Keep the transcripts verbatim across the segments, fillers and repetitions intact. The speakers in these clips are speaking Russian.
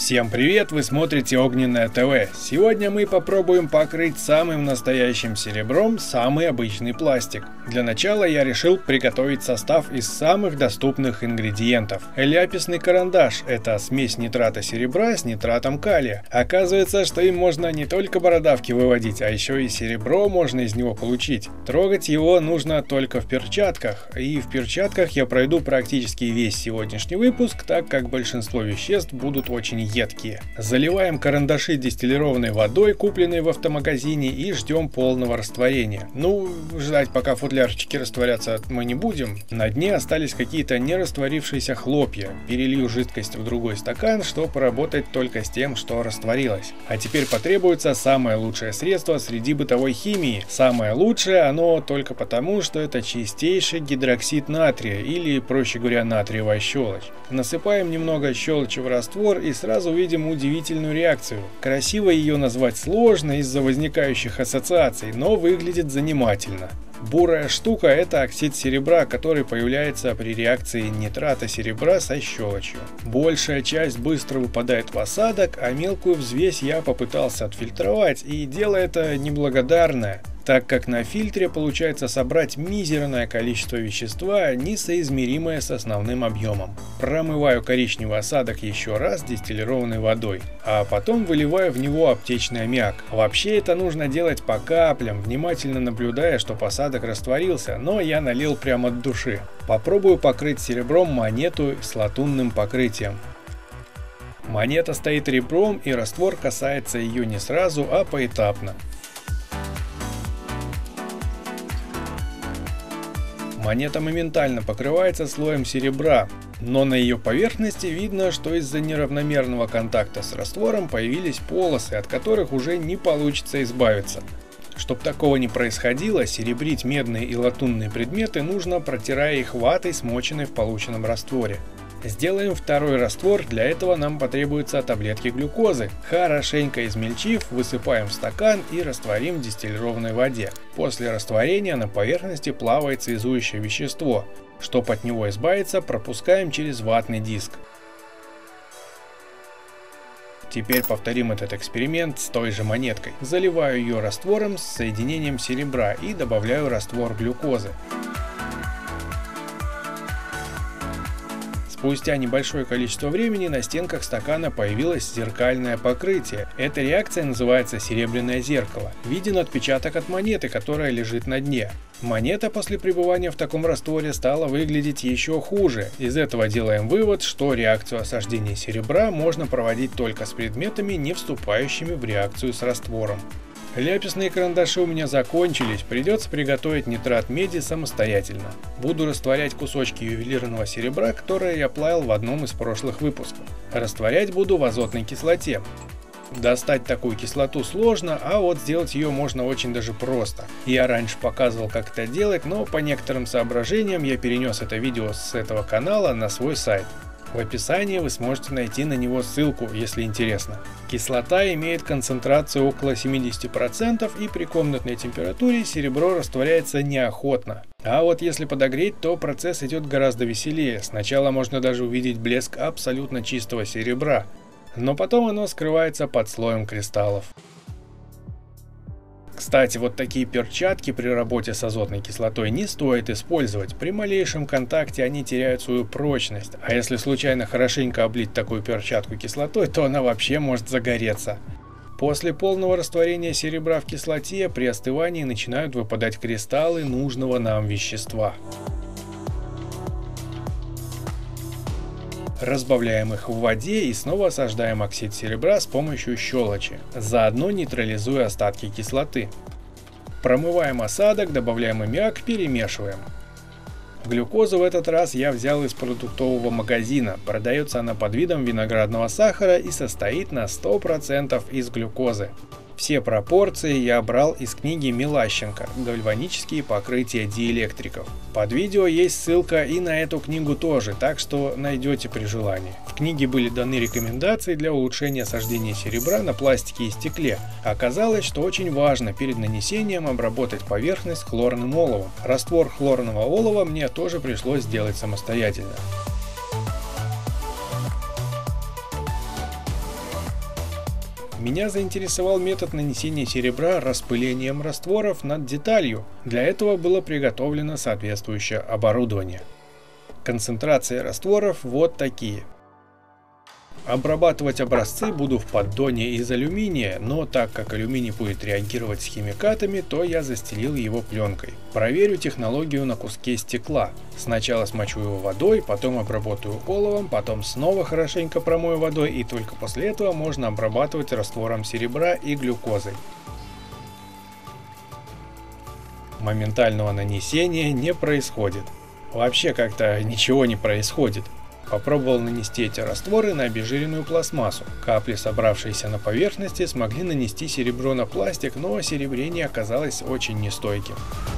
Всем привет, вы смотрите Огненное ТВ. Сегодня мы попробуем покрыть самым настоящим серебром самый обычный пластик. Для начала я решил приготовить состав из самых доступных ингредиентов. Ляписный карандаш – это смесь нитрата серебра с нитратом калия. Оказывается, что им можно не только бородавки выводить, а еще и серебро можно из него получить. Трогать его нужно только в перчатках. И в перчатках я пройду практически весь сегодняшний выпуск, так как большинство веществ будут очень едкие. Заливаем карандаши дистиллированной водой, купленной в автомагазине, и ждем полного растворения. Ну, ждать пока футлярчики растворятся мы не будем. На дне остались какие-то нерастворившиеся хлопья. Перелью жидкость в другой стакан, чтобы поработать только с тем, что растворилось. А теперь потребуется самое лучшее средство среди бытовой химии. Самое лучшее оно только потому, что это чистейший гидроксид натрия, или, проще говоря, натриевая щелочь. Насыпаем немного щелочи в раствор и сразу Сразу увидим удивительную реакцию. Красиво ее назвать сложно из-за возникающих ассоциаций, но выглядит занимательно. Бурая штука – это оксид серебра, который появляется при реакции нитрата серебра со щелочью. Большая часть быстро выпадает в осадок, а мелкую взвесь я попытался отфильтровать, и дело это неблагодарное, так как на фильтре получается собрать мизерное количество вещества, несоизмеримое с основным объемом. Промываю коричневый осадок еще раз дистиллированной водой, а потом выливаю в него аптечный аммиак. Вообще это нужно делать по каплям, внимательно наблюдая, чтобы осадок растворился, но я налил прямо от души. Попробую покрыть серебром монету с латунным покрытием. Монета стоит ребром, и раствор касается ее не сразу, а поэтапно. Монета моментально покрывается слоем серебра, но на ее поверхности видно, что из-за неравномерного контакта с раствором появились полосы, от которых уже не получится избавиться. Чтобы такого не происходило, серебрить медные и латунные предметы нужно, протирая их ватой, смоченной в полученном растворе. Сделаем второй раствор, для этого нам потребуются таблетки глюкозы. Хорошенько измельчив, высыпаем в стакан и растворим в дистиллированной воде. После растворения на поверхности плавает связующее вещество. Чтобы от него избавиться, пропускаем через ватный диск. Теперь повторим этот эксперимент с той же монеткой. Заливаю ее раствором с соединением серебра и добавляю раствор глюкозы. Спустя небольшое количество времени на стенках стакана появилось зеркальное покрытие. Эта реакция называется серебряное зеркало. Виден отпечаток от монеты, которая лежит на дне. Монета после пребывания в таком растворе стала выглядеть еще хуже. Из этого делаем вывод, что реакцию осаждения серебра можно проводить только с предметами, не вступающими в реакцию с раствором. Ляписные карандаши у меня закончились, придется приготовить нитрат меди самостоятельно. Буду растворять кусочки ювелирного серебра, которое я плавил в одном из прошлых выпусков. Растворять буду в азотной кислоте. Достать такую кислоту сложно, а вот сделать ее можно очень даже просто. Я раньше показывал, как это делать, но по некоторым соображениям я перенес это видео с этого канала на свой сайт. В описании вы сможете найти на него ссылку, если интересно. Кислота имеет концентрацию около семидесяти процентов, и при комнатной температуре серебро растворяется неохотно. А вот если подогреть, то процесс идет гораздо веселее. Сначала можно даже увидеть блеск абсолютно чистого серебра, но потом оно скрывается под слоем кристаллов. Кстати, вот такие перчатки при работе с азотной кислотой не стоит использовать. При малейшем контакте они теряют свою прочность. А если случайно хорошенько облить такую перчатку кислотой, то она вообще может загореться. После полного растворения серебра в кислоте при остывании начинают выпадать кристаллы нужного нам вещества. Разбавляем их в воде и снова осаждаем оксид серебра с помощью щелочи, заодно нейтрализуя остатки кислоты. Промываем осадок, добавляем аммиак, перемешиваем. Глюкозу в этот раз я взял из продуктового магазина. Продается она под видом виноградного сахара и состоит на сто процентов из глюкозы. Все пропорции я брал из книги Милащенко «Гальванические покрытия диэлектриков». Под видео есть ссылка и на эту книгу тоже, так что найдете при желании. В книге были даны рекомендации для улучшения осаждения серебра на пластике и стекле. Оказалось, что очень важно перед нанесением обработать поверхность хлорным оловом. Раствор хлорного олова мне тоже пришлось сделать самостоятельно. Меня заинтересовал метод нанесения серебра распылением растворов над деталью. Для этого было приготовлено соответствующее оборудование. Концентрации растворов вот такие. Обрабатывать образцы буду в поддоне из алюминия, но так как алюминий будет реагировать с химикатами, то я застелил его пленкой. Проверю технологию на куске стекла. Сначала смочу его водой, потом обработаю оловом, потом снова хорошенько промою водой, и только после этого можно обрабатывать раствором серебра и глюкозой. Моментального нанесения не происходит. Вообще как-то ничего не происходит. Попробовал нанести эти растворы на обезжиренную пластмассу. Капли, собравшиеся на поверхности, смогли нанести серебро на пластик, но серебрение оказалось очень нестойким.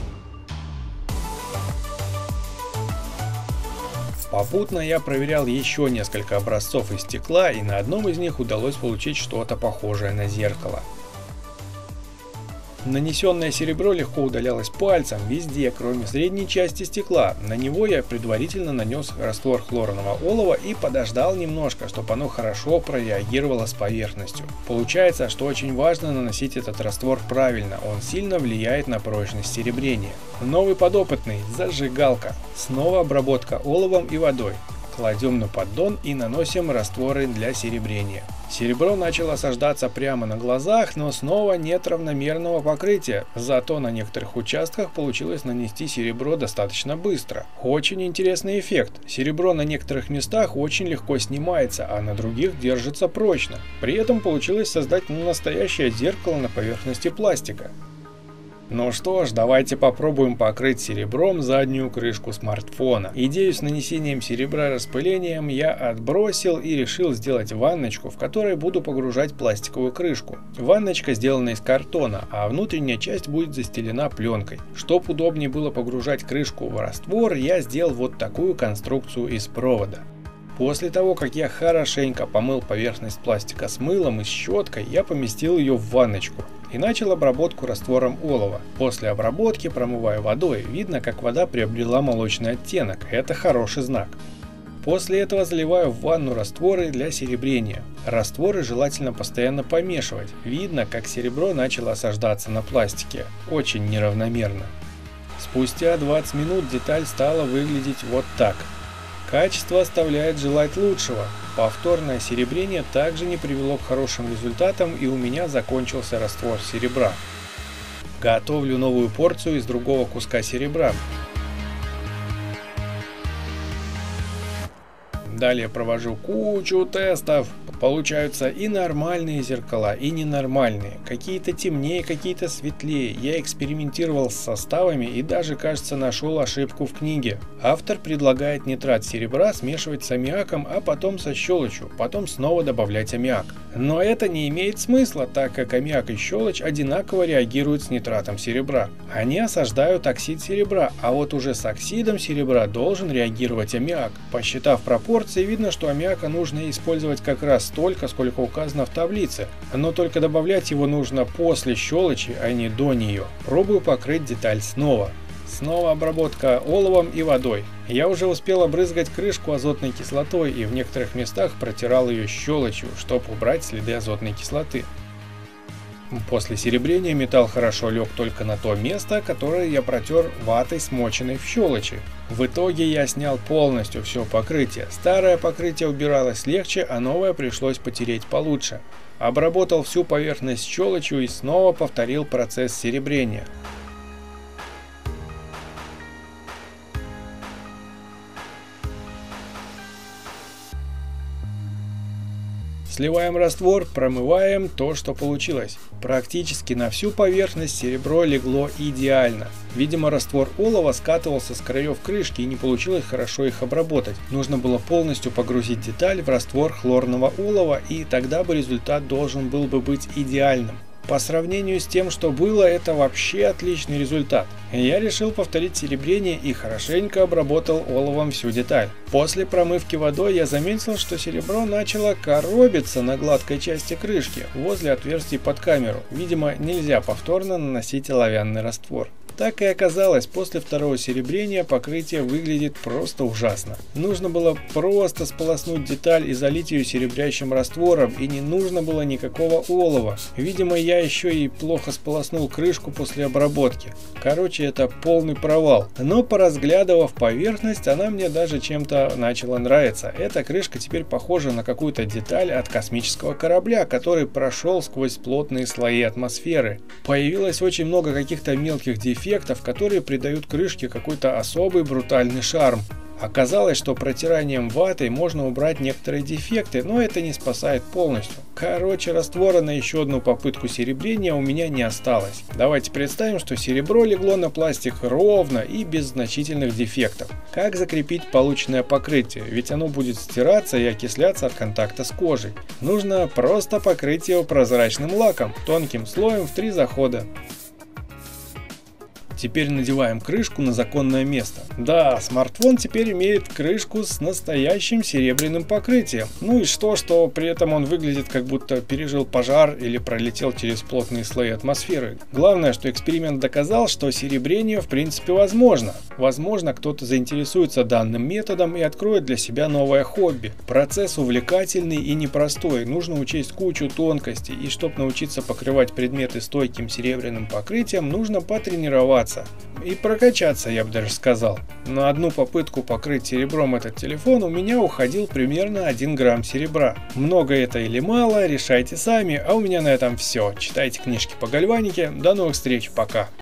Попутно я проверял еще несколько образцов из стекла, и на одном из них удалось получить что-то похожее на зеркало. Нанесенное серебро легко удалялось пальцем везде, кроме средней части стекла. На него я предварительно нанес раствор хлорного олова и подождал немножко, чтобы оно хорошо прореагировало с поверхностью. Получается, что очень важно наносить этот раствор правильно, он сильно влияет на прочность серебрения. Новый подопытный – зажигалка. Снова обработка оловом и водой. Кладем на поддон и наносим растворы для серебрения. Серебро начало осаждаться прямо на глазах, но снова нет равномерного покрытия. Зато на некоторых участках получилось нанести серебро достаточно быстро. Очень интересный эффект. Серебро на некоторых местах очень легко снимается, а на других держится прочно. При этом получилось создать настоящее зеркало на поверхности пластика. Ну что ж, давайте попробуем покрыть серебром заднюю крышку смартфона. Идею с нанесением серебра распылением я отбросил и решил сделать ванночку, в которой буду погружать пластиковую крышку. Ванночка сделана из картона, а внутренняя часть будет застелена пленкой. Чтоб удобнее было погружать крышку в раствор, я сделал вот такую конструкцию из провода. После того, как я хорошенько помыл поверхность пластика с мылом и щеткой, я поместил ее в ванночку и начал обработку раствором олова. После обработки промываю водой, видно, как вода приобрела молочный оттенок, это хороший знак. После этого заливаю в ванну растворы для серебрения. Растворы желательно постоянно помешивать, видно, как серебро начало осаждаться на пластике, очень неравномерно. Спустя двадцать минут деталь стала выглядеть вот так. Качество оставляет желать лучшего. Повторное серебрение также не привело к хорошим результатам, и у меня закончился раствор серебра. Готовлю новую порцию из другого куска серебра. Далее провожу кучу тестов. Получаются и нормальные зеркала, и ненормальные. Какие-то темнее, какие-то светлее. Я экспериментировал с составами и даже, кажется, нашел ошибку в книге. Автор предлагает нитрат серебра смешивать с аммиаком, а потом со щелочью, потом снова добавлять аммиак. Но это не имеет смысла, так как аммиак и щелочь одинаково реагируют с нитратом серебра. Они осаждают оксид серебра, а вот уже с оксидом серебра должен реагировать аммиак. Посчитав пропорции, видно, что аммиака нужно использовать как раз столько, сколько указано в таблице, но только добавлять его нужно после щелочи, а не до нее. Пробую покрыть деталь снова. Снова обработка оловом и водой. Я уже успел обрызгать крышку азотной кислотой и в некоторых местах протирал ее щелочью, чтобы убрать следы азотной кислоты. После серебрения металл хорошо лег только на то место, которое я протер ватой, смоченной в щелочи. В итоге я снял полностью все покрытие. Старое покрытие убиралось легче, а новое пришлось потереть получше. Обработал всю поверхность щелочью и снова повторил процесс серебрения. Сливаем раствор, промываем то, что получилось. Практически на всю поверхность серебро легло идеально. Видимо, раствор олова скатывался с краев крышки и не получилось хорошо их обработать. Нужно было полностью погрузить деталь в раствор хлорного олова, и тогда бы результат должен был бы быть идеальным. По сравнению с тем, что было, это вообще отличный результат. Я решил повторить серебрение и хорошенько обработал оловом всю деталь. После промывки водой я заметил, что серебро начало коробиться на гладкой части крышки, возле отверстий под камеру. Видимо, нельзя повторно наносить оловянный раствор. Так и оказалось, после второго серебрения покрытие выглядит просто ужасно. Нужно было просто сполоснуть деталь и залить ее серебрящим раствором, и не нужно было никакого олова. Видимо, я еще и плохо сполоснул крышку после обработки. Короче, это полный провал. Но поразглядывав поверхность, она мне даже чем-то начала нравиться. Эта крышка теперь похожа на какую-то деталь от космического корабля, который прошел сквозь плотные слои атмосферы. Появилось очень много каких-то мелких дефектов, которые придают крышке какой-то особый брутальный шарм. Оказалось, что протиранием ватой можно убрать некоторые дефекты, но это не спасает полностью. Короче, раствора на еще одну попытку серебрения у меня не осталось. Давайте представим, что серебро легло на пластик ровно и без значительных дефектов. Как закрепить полученное покрытие? Ведь оно будет стираться и окисляться от контакта с кожей. Нужно просто покрыть его прозрачным лаком, тонким слоем в три захода. Теперь надеваем крышку на законное место. Да, смартфон теперь имеет крышку с настоящим серебряным покрытием. Ну и что, что при этом он выглядит как будто пережил пожар или пролетел через плотные слои атмосферы. Главное, что эксперимент доказал, что серебрение в принципе возможно. Возможно, кто-то заинтересуется данным методом и откроет для себя новое хобби. Процесс увлекательный и непростой. Нужно учесть кучу тонкостей, и чтобы научиться покрывать предметы стойким серебряным покрытием, нужно потренироваться. И прокачаться, я бы даже сказал. На одну попытку покрыть серебром этот телефон у меня уходил примерно один грамм серебра. Много это или мало, решайте сами, а у меня на этом все. Читайте книжки по гальванике. До новых встреч, пока.